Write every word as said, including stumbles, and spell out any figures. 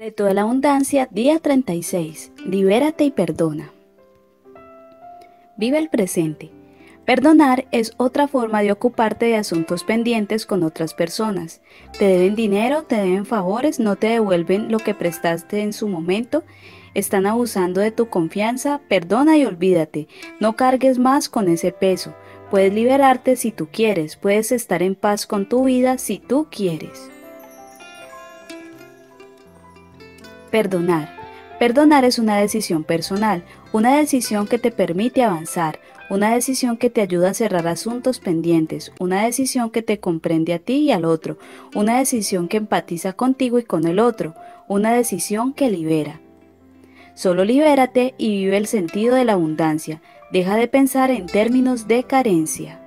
Reto de la abundancia, día treinta y seis. Libérate y perdona. Vive el presente. Perdonar es otra forma de ocuparte de asuntos pendientes con otras personas. Te deben dinero, te deben favores, no te devuelven lo que prestaste en su momento, están abusando de tu confianza. Perdona y olvídate. No cargues más con ese peso. Puedes liberarte si tú quieres, puedes estar en paz con tu vida si tú quieres. Perdonar. Perdonar es una decisión personal, una decisión que te permite avanzar, una decisión que te ayuda a cerrar asuntos pendientes, una decisión que te comprende a ti y al otro, una decisión que empatiza contigo y con el otro, una decisión que libera. Solo libérate y vive el sentido de la abundancia. Deja de pensar en términos de carencia.